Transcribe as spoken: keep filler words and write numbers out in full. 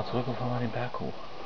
nochmal zurück und fahren mal den Berg hoch.